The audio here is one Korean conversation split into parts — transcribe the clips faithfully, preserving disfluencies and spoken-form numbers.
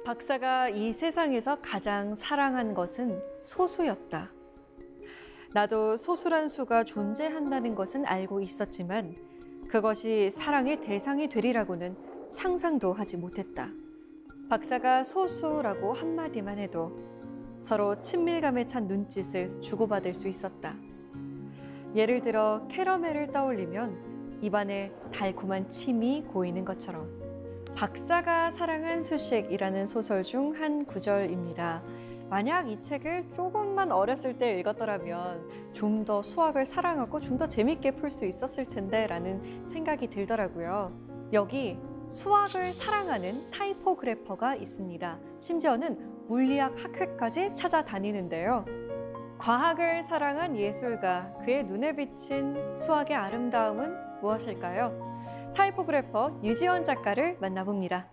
박사가 이 세상에서 가장 사랑한 것은 소수였다. 나도 소수란 수가 존재한다는 것은 알고 있었지만 그것이 사랑의 대상이 되리라고는 상상도 하지 못했다. 박사가 소수라고 한마디만 해도 서로 친밀감에 찬 눈짓을 주고받을 수 있었다. 예를 들어 캐러멜을 떠올리면 입안에 달콤한 침이 고이는 것처럼. 박사가 사랑한 수식이라는 소설 중 한 구절입니다. 만약 이 책을 조금만 어렸을 때 읽었더라면 좀 더 수학을 사랑하고 좀 더 재밌게 풀 수 있었을 텐데 라는 생각이 들더라고요. 여기 수학을 사랑하는 타이포그래퍼가 있습니다. 심지어는 물리학 학회까지 찾아다니는데요. 과학을 사랑한 예술가, 그의 눈에 비친 수학의 아름다움은 무엇일까요? 타이포그래퍼 유지원 작가를 만나봅니다.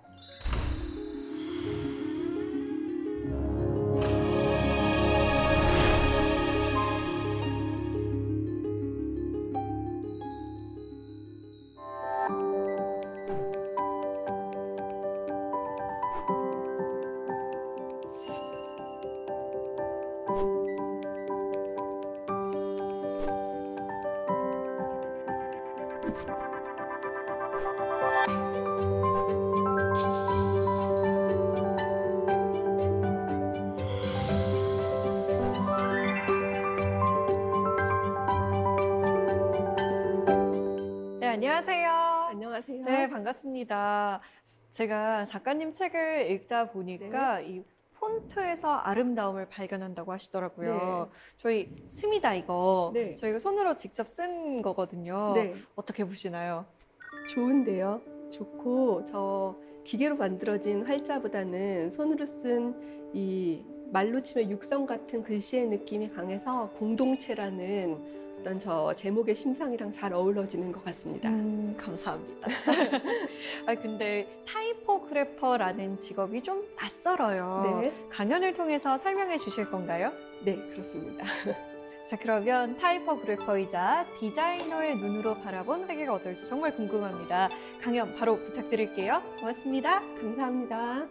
네, 안녕하세요. 안녕하세요. 네, 반갑습니다. 제가 작가님 책을 읽다 보니까 네. 이 폰트에서 아름다움을 발견한다고 하시더라고요. 네. 저희 씁니다, 이거. 네. 저희가 손으로 직접 쓴 거거든요. 네. 어떻게 보시나요? 좋은데요. 좋고, 저 기계로 만들어진 활자보다는 손으로 쓴 이 말로 치면 육성 같은 글씨의 느낌이 강해서 공동체라는 어떤 저 제목의 심상이랑 잘 어우러지는 것 같습니다. 음, 감사합니다. 아, 근데 타이포그래퍼라는 직업이 좀 낯설어요. 네. 강연을 통해서 설명해 주실 건가요? 네, 그렇습니다. 자, 그러면 타이포그래퍼이자 디자이너의 눈으로 바라본 세계가 어떨지 정말 궁금합니다. 강연 바로 부탁드릴게요. 고맙습니다. 감사합니다.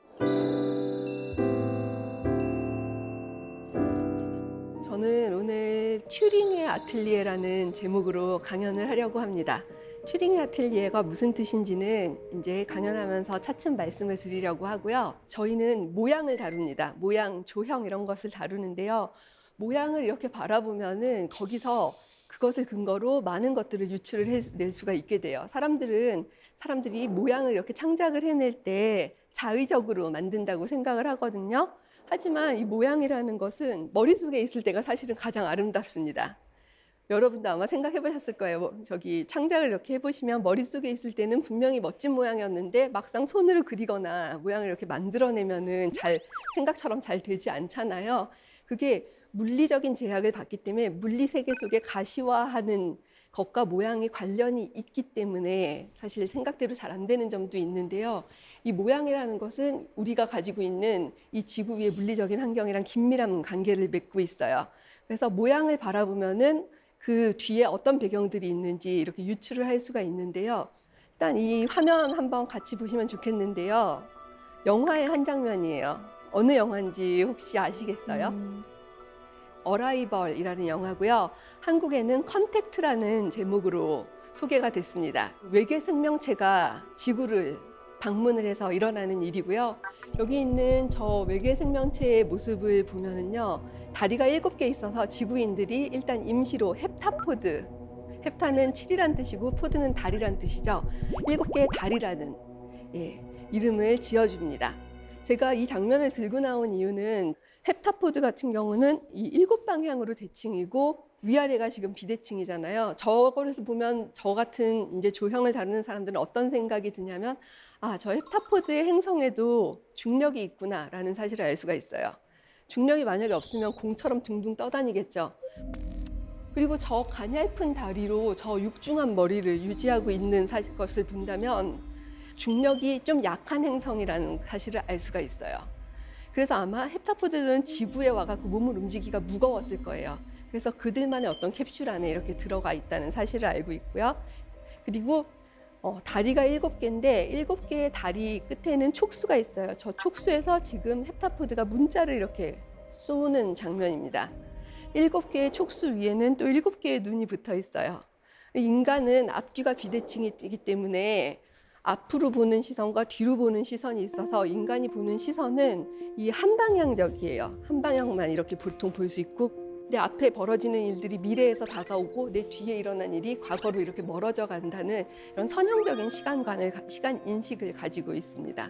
저는 오늘 튜링의 아틀리에라는 제목으로 강연을 하려고 합니다. 튜링의 아틀리에가 무슨 뜻인지는 이제 강연하면서 차츰 말씀을 드리려고 하고요. 저희는 모양을 다룹니다. 모양, 조형 이런 것을 다루는데요. 모양을 이렇게 바라보면은 거기서 그것을 근거로 많은 것들을 유출을 해낼 수가 있게 돼요. 사람들은 사람들이 모양을 이렇게 창작을 해낼 때 자의적으로 만든다고 생각을 하거든요. 하지만 이 모양이라는 것은 머릿속에 있을 때가 사실은 가장 아름답습니다. 여러분도 아마 생각해 보셨을 거예요. 뭐 저기 창작을 이렇게 해보시면 머릿속에 있을 때는 분명히 멋진 모양이었는데 막상 손으로 그리거나 모양을 이렇게 만들어내면은 잘 생각처럼 잘 되지 않잖아요. 그게 물리적인 제약을 받기 때문에 물리 세계 속에 가시화하는 것과 모양이 관련이 있기 때문에 사실 생각대로 잘 안 되는 점도 있는데요. 이 모양이라는 것은 우리가 가지고 있는 이 지구 위의 물리적인 환경이랑 긴밀한 관계를 맺고 있어요. 그래서 모양을 바라보면은 그 뒤에 어떤 배경들이 있는지 이렇게 유추를 할 수가 있는데요. 일단 이 화면 한번 같이 보시면 좋겠는데요. 영화의 한 장면이에요. 어느 영화인지 혹시 아시겠어요? 음. 어라이벌이라는 영화고요. 한국에는 컨택트라는 제목으로 소개가 됐습니다. 외계 생명체가 지구를 방문을 해서 일어나는 일이고요. 여기 있는 저 외계 생명체의 모습을 보면은요, 다리가 일곱 개 있어서 지구인들이 일단 임시로 헵타포드, 헵타는 칠이란 뜻이고 포드는 다리란 뜻이죠. 일곱 개의 다리라는 예, 이름을 지어줍니다. 제가 이 장면을 들고 나온 이유는 헵타포드 같은 경우는 이 일곱 방향으로 대칭이고 위아래가 지금 비대칭이잖아요. 저거에서 보면 저 같은 이제 조형을 다루는 사람들은 어떤 생각이 드냐면 아, 저 헵타포드의 행성에도 중력이 있구나라는 사실을 알 수가 있어요. 중력이 만약에 없으면 공처럼 둥둥 떠다니겠죠. 그리고 저 가냘픈 다리로 저 육중한 머리를 유지하고 있는 사실 것을 본다면 중력이 좀 약한 행성이라는 사실을 알 수가 있어요. 그래서 아마 헵타포드들은 지구에 와갖고 몸을 움직이기가 무거웠을 거예요. 그래서 그들만의 어떤 캡슐 안에 이렇게 들어가 있다는 사실을 알고 있고요. 그리고 어, 다리가 일곱 개인데 일곱 개의 다리 끝에는 촉수가 있어요. 저 촉수에서 지금 헵타포드가 문자를 이렇게 쏘는 장면입니다. 일곱 개의 촉수 위에는 또 일곱 개의 눈이 붙어 있어요. 인간은 앞뒤가 비대칭이기 때문에 앞으로 보는 시선과 뒤로 보는 시선이 있어서 인간이 보는 시선은 이 한 방향적이에요. 한 방향만 이렇게 보통 볼 수 있고, 내 앞에 벌어지는 일들이 미래에서 다가오고 내 뒤에 일어난 일이 과거로 이렇게 멀어져 간다는 이런 선형적인 시간관을, 시간 인식을 가지고 있습니다.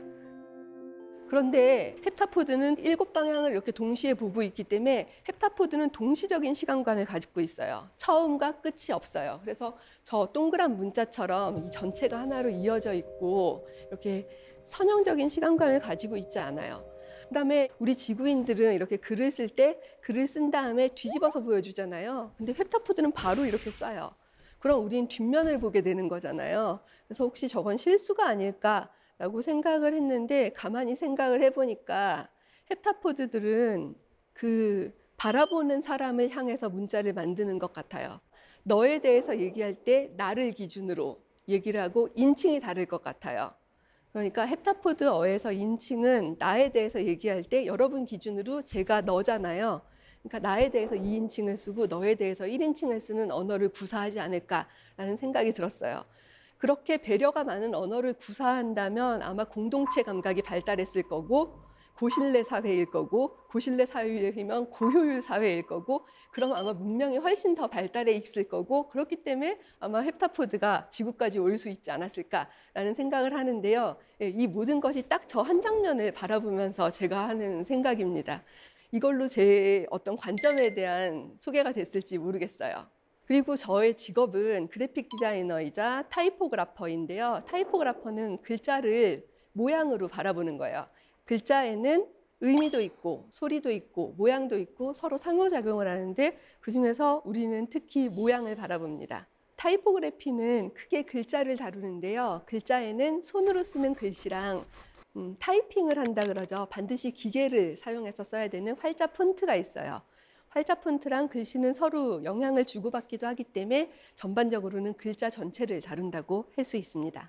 그런데 헵타포드는 일곱 방향을 이렇게 동시에 보고 있기 때문에 헵타포드는 동시적인 시간관을 가지고 있어요. 처음과 끝이 없어요. 그래서 저 동그란 문자처럼 이 전체가 하나로 이어져 있고 이렇게 선형적인 시간관을 가지고 있지 않아요. 그다음에 우리 지구인들은 이렇게 글을 쓸 때 글을 쓴 다음에 뒤집어서 보여주잖아요. 근데 헵타포드는 바로 이렇게 쏴요. 그럼 우리는 뒷면을 보게 되는 거잖아요. 그래서 혹시 저건 실수가 아닐까라고 생각을 했는데 가만히 생각을 해보니까 헵타포드들은 그 바라보는 사람을 향해서 문자를 만드는 것 같아요. 너에 대해서 얘기할 때 나를 기준으로 얘기를 하고 인칭이 다를 것 같아요. 그러니까 헵타포드어에서 인칭은 나에 대해서 얘기할 때 여러분 기준으로 제가 너잖아요. 그러니까 나에 대해서 이 인칭을 쓰고 너에 대해서 일 인칭을 쓰는 언어를 구사하지 않을까라는 생각이 들었어요. 그렇게 배려가 많은 언어를 구사한다면 아마 공동체 감각이 발달했을 거고, 고신뢰 사회일 거고, 고신뢰 사회이면 고효율 사회일 거고, 그럼 아마 문명이 훨씬 더 발달해 있을 거고, 그렇기 때문에 아마 헵타포드가 지구까지 올 수 있지 않았을까라는 생각을 하는데요. 이 모든 것이 딱 저 한 장면을 바라보면서 제가 하는 생각입니다. 이걸로 제 어떤 관점에 대한 소개가 됐을지 모르겠어요. 그리고 저의 직업은 그래픽 디자이너이자 타이포그래퍼인데요. 타이포그래퍼는 글자를 모양으로 바라보는 거예요. 글자에는 의미도 있고 소리도 있고 모양도 있고 서로 상호작용을 하는데 그중에서 우리는 특히 모양을 바라봅니다. 타이포그래피는 크게 글자를 다루는데요. 글자에는 손으로 쓰는 글씨랑 음, 타이핑을 한다 그러죠. 반드시 기계를 사용해서 써야 되는 활자 폰트가 있어요. 활자 폰트랑 글씨는 서로 영향을 주고받기도 하기 때문에 전반적으로는 글자 전체를 다룬다고 할 수 있습니다.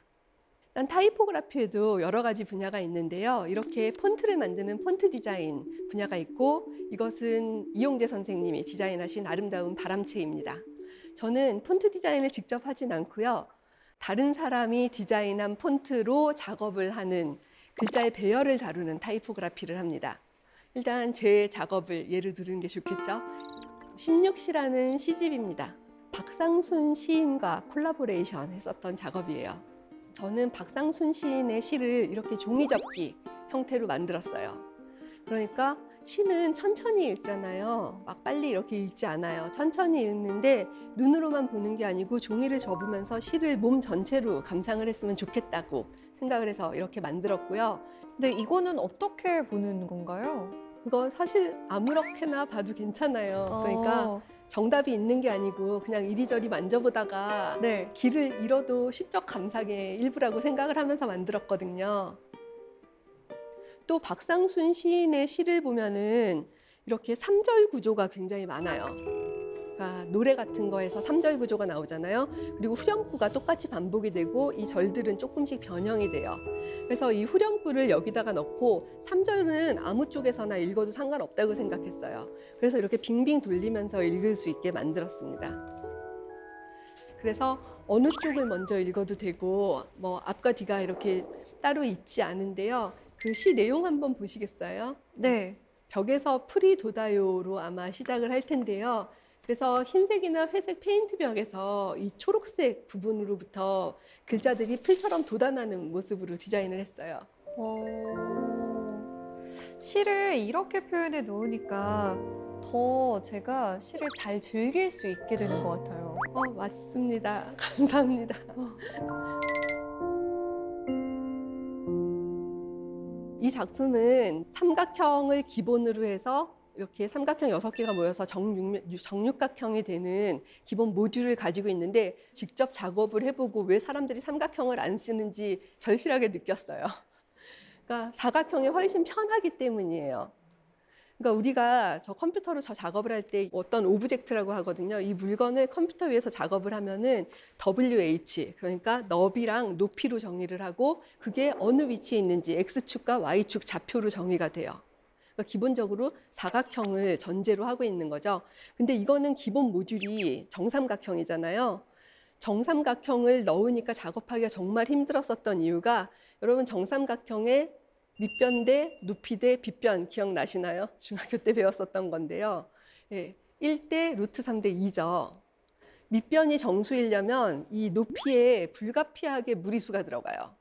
타이포그래피에도 여러 가지 분야가 있는데요. 이렇게 폰트를 만드는 폰트 디자인 분야가 있고, 이것은 이용재 선생님이 디자인하신 아름다운 바람체입니다. 저는 폰트 디자인을 직접 하진 않고요. 다른 사람이 디자인한 폰트로 작업을 하는 글자의 배열을 다루는 타이포그래피를 합니다. 일단 제 작업을 예를 들은 게 좋겠죠. 십육 시라는 시집입니다. 박상순 시인과 콜라보레이션 했었던 작업이에요. 저는 박상순 시인의 시를 이렇게 종이접기 형태로 만들었어요. 그러니까 시는 천천히 읽잖아요. 막 빨리 이렇게 읽지 않아요. 천천히 읽는데 눈으로만 보는 게 아니고 종이를 접으면서 시를 몸 전체로 감상을 했으면 좋겠다고 생각을 해서 이렇게 만들었고요. 근데 이거는 어떻게 보는 건가요? 그거 사실 아무렇게나 봐도 괜찮아요. 그러니까 어... 정답이 있는 게 아니고 그냥 이리저리 만져보다가 네. 길을 잃어도 시적 감상의 일부라고 생각을 하면서 만들었거든요. 또 박상순 시인의 시를 보면은 이렇게 삼 절 구조가 굉장히 많아요. 그러니까 노래 같은 거에서 삼 절 구조가 나오잖아요. 그리고 후렴구가 똑같이 반복이 되고 이 절들은 조금씩 변형이 돼요. 그래서 이 후렴구를 여기다가 넣고 삼 절은 아무 쪽에서나 읽어도 상관없다고 생각했어요. 그래서 이렇게 빙빙 돌리면서 읽을 수 있게 만들었습니다. 그래서 어느 쪽을 먼저 읽어도 되고 뭐 앞과 뒤가 이렇게 따로 있지 않은데요. 그 시 내용 한번 보시겠어요? 네. 벽에서 풀이 돋아요로 아마 시작을 할 텐데요. 그래서 흰색이나 회색 페인트 벽에서 이 초록색 부분으로부터 글자들이 풀처럼 돋아나는 모습으로 디자인을 했어요. 어... 시를 이렇게 표현해 놓으니까 더 제가 시를 잘 즐길 수 있게 되는 것 같아요. 어, 맞습니다. 감사합니다. 이 작품은 삼각형을 기본으로 해서 이렇게 삼각형 여섯 개가 모여서 정육, 정육각형이 되는 기본 모듈을 가지고 있는데 직접 작업을 해보고 왜 사람들이 삼각형을 안 쓰는지 절실하게 느꼈어요. 그러니까 사각형이 훨씬 편하기 때문이에요. 그러니까 우리가 저 컴퓨터로 저 작업을 할 때 어떤 오브젝트라고 하거든요. 이 물건을 컴퓨터 위에서 작업을 하면은 더블유 에이치, 그러니까 너비랑 높이로 정의를 하고 그게 어느 위치에 있는지 X축과 Y축 좌표로 정의가 돼요. 그러니까 기본적으로 사각형을 전제로 하고 있는 거죠. 근데 이거는 기본 모듈이 정삼각형이잖아요. 정삼각형을 넣으니까 작업하기가 정말 힘들었었던 이유가 여러분 정삼각형의 밑변 대 높이 대 빗변 기억나시나요? 중학교 때 배웠었던 건데요. 예, 일 대 루트 삼 대 이죠. 밑변이 정수이려면 이 높이에 불가피하게 무리수가 들어가요.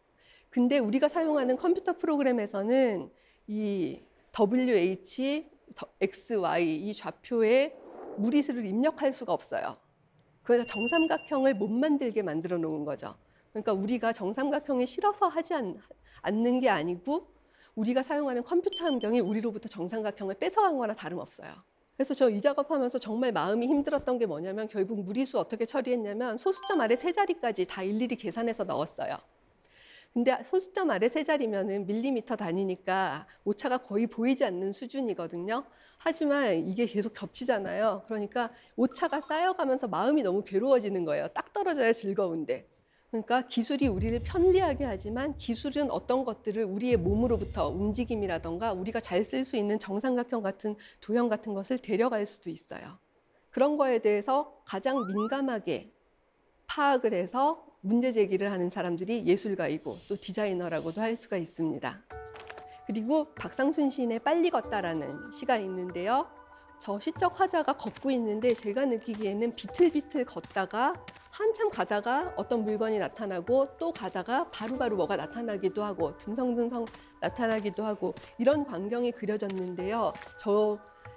근데 우리가 사용하는 컴퓨터 프로그램에서는 이 더블유 에이치, 엑스 와이 이 좌표에 무리수를 입력할 수가 없어요. 그래서 정삼각형을 못 만들게 만들어 놓은 거죠. 그러니까 우리가 정삼각형이 싫어서 하지 않, 않는 게 아니고 우리가 사용하는 컴퓨터 환경이 우리로부터 정삼각형을 뺏어간 거나 다름없어요. 그래서 저 이 작업하면서 정말 마음이 힘들었던 게 뭐냐면 결국 무리수 어떻게 처리했냐면 소수점 아래 세 자리까지 다 일일이 계산해서 넣었어요. 근데 소수점 아래 세 자리면은 밀리미터 단위니까 오차가 거의 보이지 않는 수준이거든요. 하지만 이게 계속 겹치잖아요. 그러니까 오차가 쌓여가면서 마음이 너무 괴로워지는 거예요. 딱 떨어져야 즐거운데. 그러니까 기술이 우리를 편리하게 하지만 기술은 어떤 것들을 우리의 몸으로부터 움직임이라던가 우리가 잘 쓸 수 있는 정삼각형 같은 도형 같은 것을 데려갈 수도 있어요. 그런 거에 대해서 가장 민감하게 파악을 해서 문제 제기를 하는 사람들이 예술가이고 또 디자이너라고도 할 수가 있습니다. 그리고 박상순 시인의 빨리 걷다라는 시가 있는데요. 저 시적 화자가 걷고 있는데 제가 느끼기에는 비틀비틀 걷다가 한참 가다가 어떤 물건이 나타나고 또 가다가 바로바로 뭐가 나타나기도 하고 듬성듬성 나타나기도 하고 이런 광경이 그려졌는데요. 저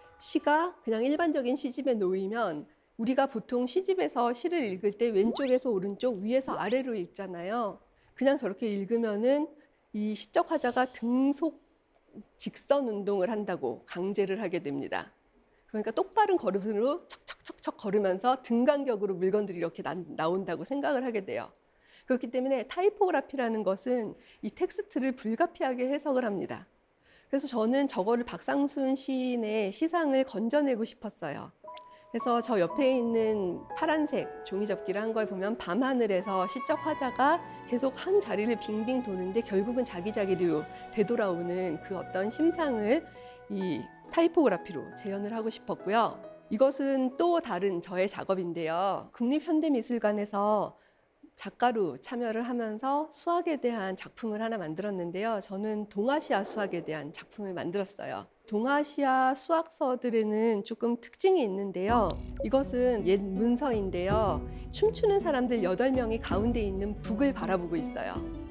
시가 그냥 일반적인 시집에 놓이면 우리가 보통 시집에서 시를 읽을 때 왼쪽에서 오른쪽, 위에서 아래로 읽잖아요. 그냥 저렇게 읽으면은 이 시적 화자가 등속 직선 운동을 한다고 강제를 하게 됩니다. 그러니까 똑바른 걸음으로 척척척척 걸으면서 등간격으로 물건들이 이렇게 나, 나온다고 생각을 하게 돼요. 그렇기 때문에 타이포그라피라는 것은 이 텍스트를 불가피하게 해석을 합니다. 그래서 저는 저거를 박상순 시인의 시상을 건져내고 싶었어요. 그래서 저 옆에 있는 파란색 종이접기를 한 걸 보면 밤하늘에서 시적 화자가 계속 한 자리를 빙빙 도는데 결국은 자기 자리로 되돌아오는 그 어떤 심상을 이 타이포그라피로 재현을 하고 싶었고요. 이것은 또 다른 저의 작업인데요. 국립현대미술관에서 작가로 참여를 하면서 수학에 대한 작품을 하나 만들었는데요. 저는 동아시아 수학에 대한 작품을 만들었어요. 동아시아 수학서들에는 조금 특징이 있는데요. 이것은 옛 문서인데요. 춤추는 사람들 여덟 명이 가운데 있는 북을 바라보고 있어요.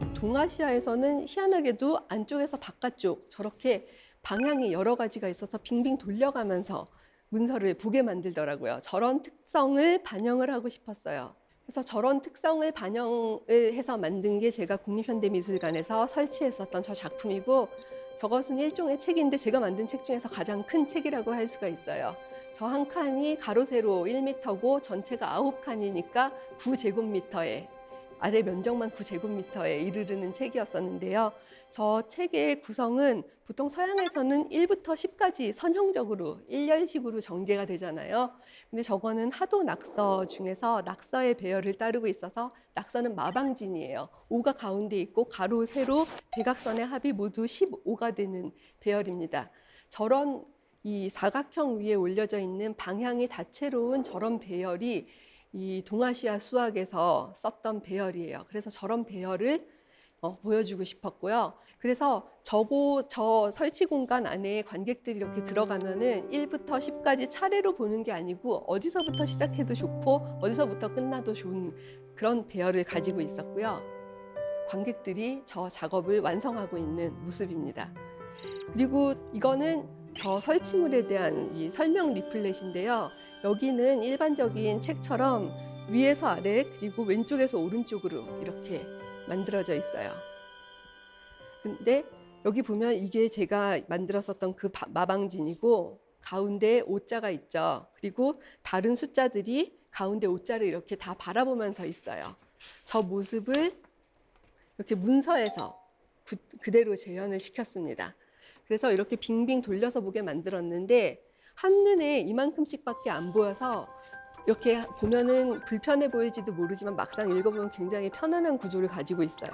동아시아에서는 희한하게도 안쪽에서 바깥쪽 저렇게 방향이 여러 가지가 있어서 빙빙 돌려가면서 문서를 보게 만들더라고요. 저런 특성을 반영을 하고 싶었어요. 그래서 저런 특성을 반영을 해서 만든 게 제가 국립현대미술관에서 설치했었던 저 작품이고 저것은 일종의 책인데 제가 만든 책 중에서 가장 큰 책이라고 할 수가 있어요. 저 한 칸이 가로 세로 일 미터고 전체가 아홉 칸이니까 구 제곱미터에 아래 면적만 구 제곱미터에 이르르는 책이었었는데요. 저 책의 구성은 보통 서양에서는 일부터 십까지 선형적으로 일렬식으로 전개가 되잖아요. 근데 저거는 하도 낙서 중에서 낙서의 배열을 따르고 있어서 낙서는 마방진이에요. 오가 가운데 있고 가로, 세로, 대각선의 합이 모두 십오가 되는 배열입니다. 저런 이 사각형 위에 올려져 있는 방향이 다채로운 저런 배열이 이 동아시아 수학에서 썼던 배열이에요. 그래서 저런 배열을 어, 보여주고 싶었고요. 그래서 저거, 저 설치 공간 안에 관객들이 이렇게 들어가면은 일부터 십까지 차례로 보는 게 아니고 어디서부터 시작해도 좋고 어디서부터 끝나도 좋은 그런 배열을 가지고 있었고요. 관객들이 저 작업을 완성하고 있는 모습입니다. 그리고 이거는 저 설치물에 대한 이 설명 리플렛인데요. 여기는 일반적인 책처럼 위에서 아래 그리고 왼쪽에서 오른쪽으로 이렇게 만들어져 있어요. 근데 여기 보면 이게 제가 만들었었던 그 마방진이고 가운데 오자가 있죠. 그리고 다른 숫자들이 가운데 오자를 이렇게 다 바라보면서 있어요. 저 모습을 이렇게 문서에서 그, 그대로 재현을 시켰습니다. 그래서 이렇게 빙빙 돌려서 보게 만들었는데 한눈에 이만큼씩밖에 안 보여서 이렇게 보면은 불편해 보일지도 모르지만 막상 읽어보면 굉장히 편안한 구조를 가지고 있어요.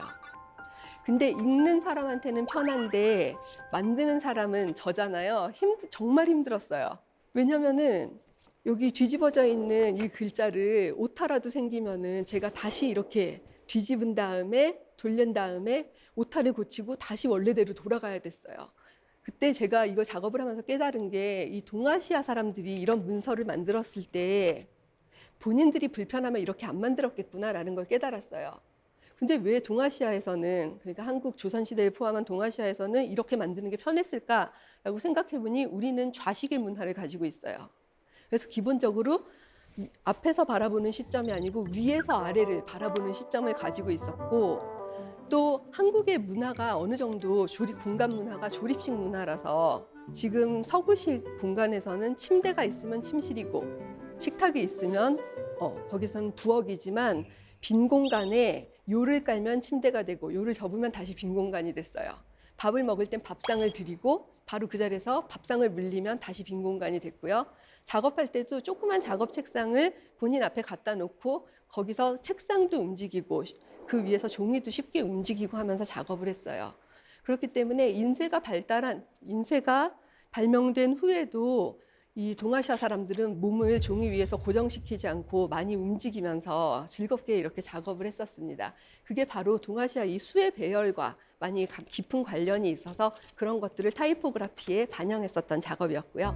근데 읽는 사람한테는 편한데 만드는 사람은 저잖아요. 힘, 정말 힘들었어요. 왜냐면은 여기 뒤집어져 있는 이 글자를 오타라도 생기면은 제가 다시 이렇게 뒤집은 다음에 돌린 다음에 오타를 고치고 다시 원래대로 돌아가야 됐어요. 그때 제가 이거 작업을 하면서 깨달은 게 이 동아시아 사람들이 이런 문서를 만들었을 때 본인들이 불편하면 이렇게 안 만들었겠구나라는 걸 깨달았어요. 근데 왜 동아시아에서는, 그러니까 한국 조선시대를 포함한 동아시아에서는 이렇게 만드는 게 편했을까라고 생각해보니 우리는 좌식의 문화를 가지고 있어요. 그래서 기본적으로 앞에서 바라보는 시점이 아니고 위에서 아래를 바라보는 시점을 가지고 있었고, 또 한국의 문화가 어느 정도 조립, 공간 문화가 조립식 문화라서 지금 서구식 공간에서는 침대가 있으면 침실이고 식탁이 있으면 어, 거기서는 부엌이지만 빈 공간에 요를 깔면 침대가 되고 요를 접으면 다시 빈 공간이 됐어요. 밥을 먹을 땐 밥상을 드리고 바로 그 자리에서 밥상을 물리면 다시 빈 공간이 됐고요. 작업할 때도 조그만 작업 책상을 본인 앞에 갖다 놓고 거기서 책상도 움직이고 그 위에서 종이도 쉽게 움직이고 하면서 작업을 했어요. 그렇기 때문에 인쇄가 발달한, 인쇄가 발명된 후에도 이 동아시아 사람들은 몸을 종이 위에서 고정시키지 않고 많이 움직이면서 즐겁게 이렇게 작업을 했었습니다. 그게 바로 동아시아 이 수의 배열과 많이 깊은 관련이 있어서 그런 것들을 타이포그라피에 반영했었던 작업이었고요.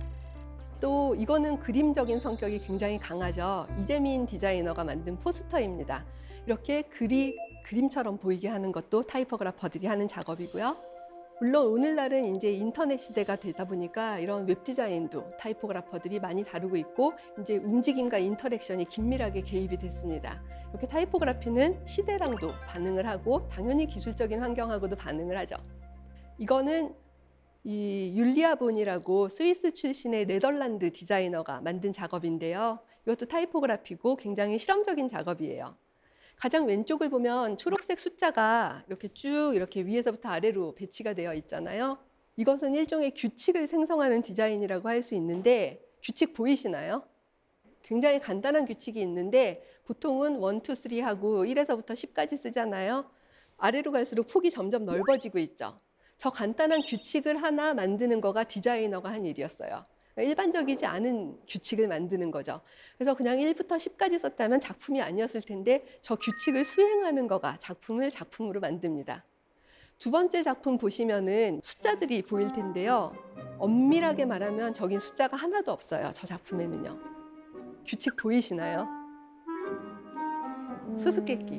또 이거는 그림적인 성격이 굉장히 강하죠. 이재민 디자이너가 만든 포스터입니다. 이렇게 글이 그림처럼 보이게 하는 것도 타이포그래퍼들이 하는 작업이고요. 물론 오늘날은 이제 인터넷 시대가 되다 보니까 이런 웹 디자인도 타이포그래퍼들이 많이 다루고 있고 이제 움직임과 인터랙션이 긴밀하게 개입이 됐습니다. 이렇게 타이포그래피는 시대랑도 반응을 하고 당연히 기술적인 환경하고도 반응을 하죠. 이거는 이 율리아 본이라고 스위스 출신의 네덜란드 디자이너가 만든 작업인데요. 이것도 타이포그래피고 굉장히 실험적인 작업이에요. 가장 왼쪽을 보면 초록색 숫자가 이렇게 쭉 이렇게 위에서부터 아래로 배치가 되어 있잖아요. 이것은 일종의 규칙을 생성하는 디자인이라고 할 수 있는데 규칙 보이시나요? 굉장히 간단한 규칙이 있는데 보통은 일, 이, 삼 하고 일에서부터 십까지 쓰잖아요. 아래로 갈수록 폭이 점점 넓어지고 있죠. 저 간단한 규칙을 하나 만드는 거가 디자이너가 한 일이었어요. 일반적이지 않은 규칙을 만드는 거죠. 그래서 그냥 일부터 십까지 썼다면 작품이 아니었을 텐데 저 규칙을 수행하는 거가 작품을 작품으로 만듭니다. 두 번째 작품 보시면은 숫자들이 보일 텐데요. 엄밀하게 말하면 저긴 숫자가 하나도 없어요. 저 작품에는요. 규칙 보이시나요? 음... 수수께끼.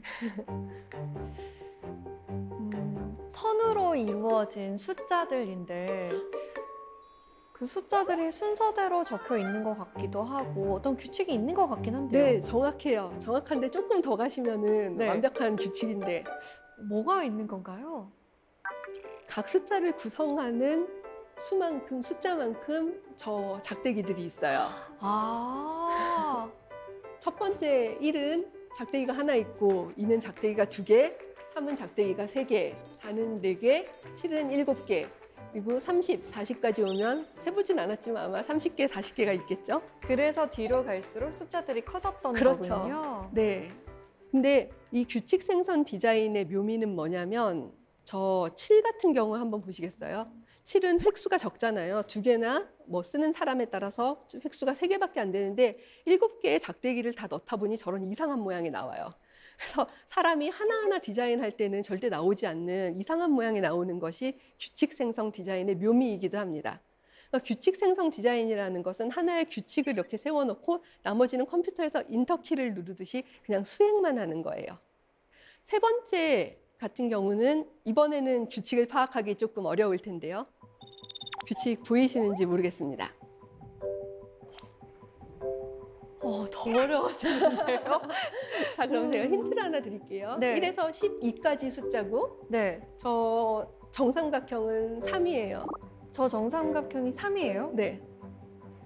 음, 선으로 이루어진 숫자들인데 그 숫자들이 순서대로 적혀 있는 것 같기도 하고 어떤 규칙이 있는 것 같긴 한데요. 네, 정확해요. 정확한데 조금 더 가시면은 네. 완벽한 규칙인데 뭐가 있는 건가요? 각 숫자를 구성하는 수만큼, 숫자만큼 저 작대기들이 있어요. 아, 첫 번째 일은 작대기가 하나 있고 이는 작대기가 두 개, 삼은 작대기가 세 개, 사는 네 개, 칠은 일곱 개, 그리고 삼십, 사십까지 오면 세보진 않았지만 아마 삼십 개, 사십 개가 있겠죠? 그래서 뒤로 갈수록 숫자들이 커졌던 그렇죠. 거군요. 네. 근데 이 규칙 생선 디자인의 묘미는 뭐냐면 저 칠 같은 경우 한번 보시겠어요? 칠은 획수가 적잖아요. 두 개나 뭐 쓰는 사람에 따라서 획수가 세 개밖에 안 되는데 일곱 개의 작대기를 다 넣다 보니 저런 이상한 모양이 나와요. 그래서 사람이 하나하나 디자인할 때는 절대 나오지 않는 이상한 모양이 나오는 것이 규칙 생성 디자인의 묘미이기도 합니다. 그러니까 규칙 생성 디자인이라는 것은 하나의 규칙을 이렇게 세워놓고 나머지는 컴퓨터에서 인터키를 누르듯이 그냥 수행만 하는 거예요. 세 번째 같은 경우는 이번에는 규칙을 파악하기 조금 어려울 텐데요. 규칙 보이시는지 모르겠습니다. 어, 더 어려워지는데요? 자, 그럼 음. 제가 힌트를 하나 드릴게요. 네. 일에서 십이까지 숫자고 네, 저 정삼각형은 삼이에요. 저 정삼각형이 삼이에요? 네.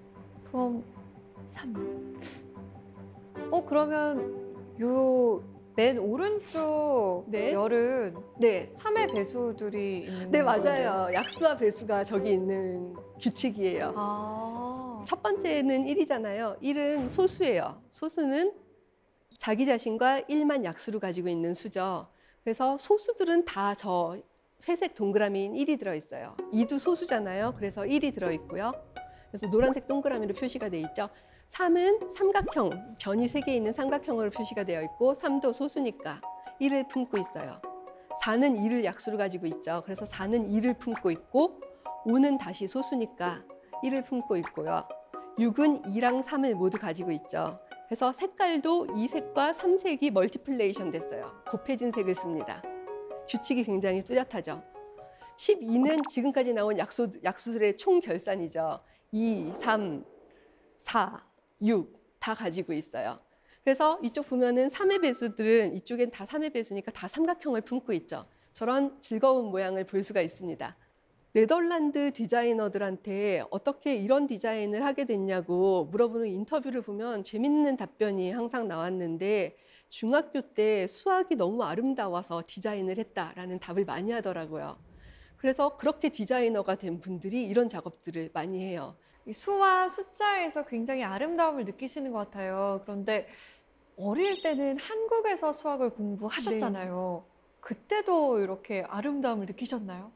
그럼 삼. 어, 그러면 요 맨 오른쪽 네. 열은 네. 삼의 배수들이 있는 네, 건데요. 맞아요. 약수와 배수가 저기 있는 규칙이에요. 아. 첫 번째는 일이잖아요. 일은 소수예요. 소수는 자기 자신과 일만 약수로 가지고 있는 수죠. 그래서 소수들은 다 저 회색 동그라미인 일이 들어있어요. 이도 소수잖아요. 그래서 일이 들어있고요. 그래서 노란색 동그라미로 표시가 돼 있죠. 삼은 삼각형, 변이 세 개 있는 삼각형으로 표시가 되어 있고 삼도 소수니까 일을 품고 있어요. 사는 이를 약수로 가지고 있죠. 그래서 사는 이를 품고 있고 오는 다시 소수니까 일을 품고 있고요. 육은 이랑 삼을 모두 가지고 있죠. 그래서 색깔도 이 색과 삼 색이 멀티플레이션 됐어요. 곱해진 색을 씁니다. 규칙이 굉장히 뚜렷하죠. 십이는 지금까지 나온 약수, 약수들의 총 결산이죠. 이, 삼, 사, 육 다 가지고 있어요. 그래서 이쪽 보면은 삼의 배수들은 이쪽엔 다 삼의 배수니까 다 삼각형을 품고 있죠. 저런 즐거운 모양을 볼 수가 있습니다. 네덜란드 디자이너들한테 어떻게 이런 디자인을 하게 됐냐고 물어보는 인터뷰를 보면 재밌는 답변이 항상 나왔는데 중학교 때 수학이 너무 아름다워서 디자인을 했다라는 답을 많이 하더라고요. 그래서 그렇게 디자이너가 된 분들이 이런 작업들을 많이 해요. 이 수와 숫자에서 굉장히 아름다움을 느끼시는 것 같아요. 그런데 어릴 때는 한국에서 수학을 공부하셨잖아요. 네. 그때도 이렇게 아름다움을 느끼셨나요?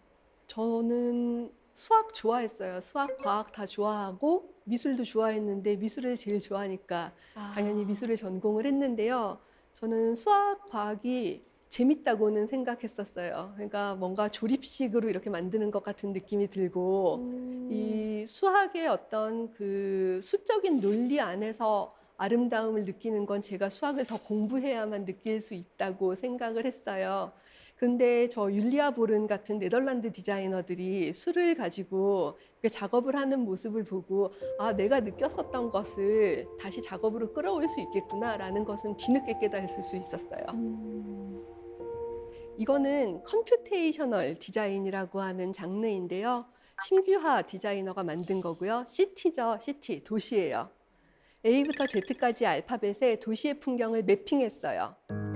저는 수학 좋아했어요. 수학, 과학 다 좋아하고 미술도 좋아했는데 미술을 제일 좋아하니까 아. 당연히 미술을 전공을 했는데요. 저는 수학, 과학이 재밌다고는 생각했었어요. 그러니까 뭔가 조립식으로 이렇게 만드는 것 같은 느낌이 들고 음. 이 수학의 어떤 그 수적인 논리 안에서 아름다움을 느끼는 건 제가 수학을 더 공부해야만 느낄 수 있다고 생각을 했어요. 근데 저 율리아 보른 같은 네덜란드 디자이너들이 수를 가지고 작업을 하는 모습을 보고 아, 내가 느꼈었던 것을 다시 작업으로 끌어올 수 있겠구나라는 것은 뒤늦게 깨달을 수 있었어요. 음. 이거는 컴퓨테이셔널 디자인이라고 하는 장르인데요. 심규하 디자이너가 만든 거고요. 시티죠, 시티, 도시예요. A부터 Z까지 알파벳에 도시의 풍경을 매핑했어요.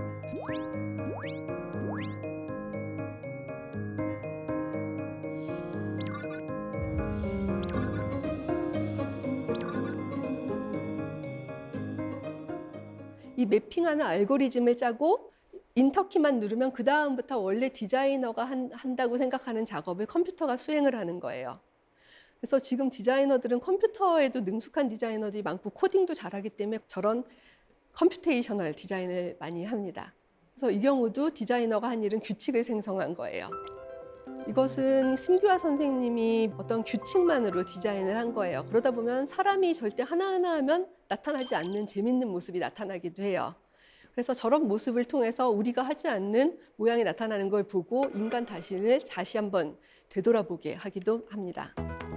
이 매핑하는 알고리즘을 짜고 인터키만 누르면 그 다음부터 원래 디자이너가 한, 한다고 생각하는 작업을 컴퓨터가 수행을 하는 거예요. 그래서 지금 디자이너들은 컴퓨터에도 능숙한 디자이너들이 많고 코딩도 잘하기 때문에 저런 컴퓨테이셔널 디자인을 많이 합니다. 그래서 이 경우도 디자이너가 한 일은 규칙을 생성한 거예요. 이것은 심규하 선생님이 어떤 규칙만으로 디자인을 한 거예요. 그러다 보면 사람이 절대 하나하나 하면 나타나지 않는 재밌는 모습이 나타나기도 해요. 그래서 저런 모습을 통해서 우리가 하지 않는 모양이 나타나는 걸 보고 인간 자신을 다시 한번 되돌아보게 하기도 합니다.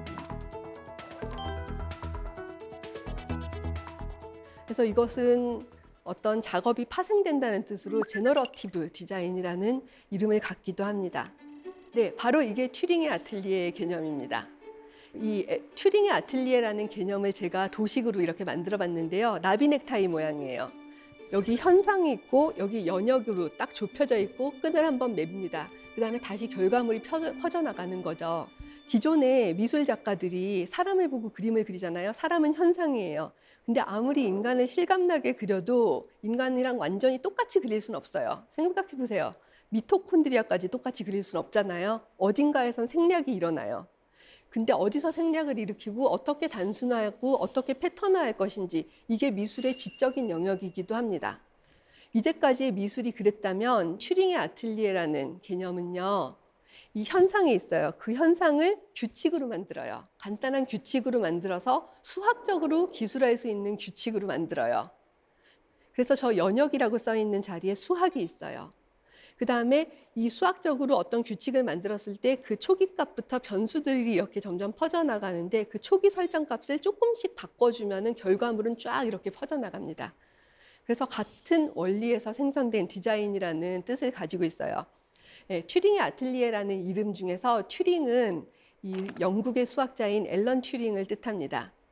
그래서 이것은 어떤 작업이 파생된다는 뜻으로 제너러티브 디자인이라는 이름을 갖기도 합니다. 네, 바로 이게 튜링의 아틀리에의 개념입니다. 이 튜링의 아틀리에라는 개념을 제가 도식으로 이렇게 만들어 봤는데요. 나비 넥타이 모양이에요. 여기 현상이 있고 여기 연역으로 딱 좁혀져 있고 끈을 한번 맵니다. 그 다음에 다시 결과물이 퍼져나가는 거죠. 기존의 미술 작가들이 사람을 보고 그림을 그리잖아요. 사람은 현상이에요. 근데 아무리 인간을 실감나게 그려도 인간이랑 완전히 똑같이 그릴 수는 없어요. 생각해 보세요. 미토콘드리아까지 똑같이 그릴 수는 없잖아요. 어딘가에선 생략이 일어나요. 근데 어디서 생략을 일으키고 어떻게 단순화하고 어떻게 패턴화할 것인지 이게 미술의 지적인 영역이기도 합니다. 이제까지의 미술이 그랬다면 튜링의 아틀리에라는 개념은요. 이 현상이 있어요. 그 현상을 규칙으로 만들어요. 간단한 규칙으로 만들어서 수학적으로 기술할 수 있는 규칙으로 만들어요. 그래서 저 연역이라고 써 있는 자리에 수학이 있어요. 그 다음에 이 수학적으로 어떤 규칙을 만들었을 때 그 초기값부터 변수들이 이렇게 점점 퍼져나가는데 그 초기 설정 값을 조금씩 바꿔주면은 결과물은 쫙 이렇게 퍼져나갑니다. 그래서 같은 원리에서 생성된 디자인이라는 뜻을 가지고 있어요. 네, 튜링의 아틀리에라는 이름 중에서 튜링은 이 영국의 수학자인 앨런 튜링을 뜻합니다.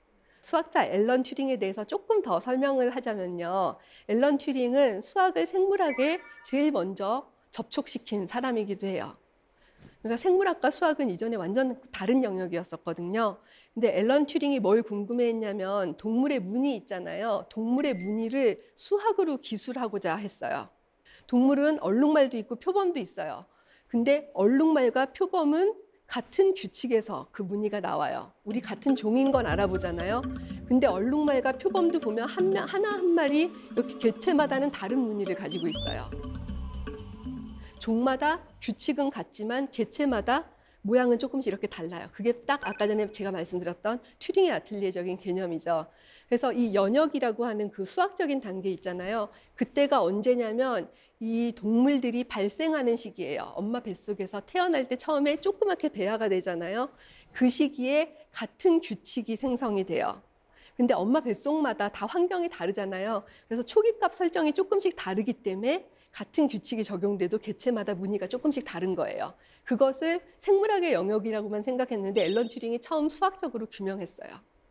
수학자 앨런 튜링에 대해서 조금 더 설명을 하자면요. 앨런 튜링은 수학을 생물학에 제일 먼저 접촉시킨 사람이기도 해요. 그러니까 생물학과 수학은 이전에 완전 다른 영역이었었거든요. 근데 앨런 튜링이 뭘 궁금해했냐면 동물의 무늬 있잖아요. 동물의 무늬를 수학으로 기술하고자 했어요. 동물은 얼룩말도 있고 표범도 있어요. 근데 얼룩말과 표범은 같은 규칙에서 그 무늬가 나와요. 우리 같은 종인 건 알아보잖아요. 근데 얼룩말과 표범도 보면 한 명, 하나 한 마리 이렇게 개체마다는 다른 무늬를 가지고 있어요. 종마다 규칙은 같지만 개체마다 모양은 조금씩 이렇게 달라요. 그게 딱 아까 전에 제가 말씀드렸던 튜링의 아틀리에적인 개념이죠. 그래서 이 연역이라고 하는 그 수학적인 단계 있잖아요. 그때가 언제냐면 이 동물들이 발생하는 시기예요. 엄마 뱃속에서 태어날 때 처음에 조그맣게 배아가 되잖아요. 그 시기에 같은 규칙이 생성이 돼요. 근데 엄마 뱃속마다 다 환경이 다르잖아요. 그래서 초기값 설정이 조금씩 다르기 때문에 같은 규칙이 적용돼도 개체마다 무늬가 조금씩 다른 거예요. 그것을 생물학의 영역이라고만 생각했는데 앨런 튜링이 처음 수학적으로 규명했어요.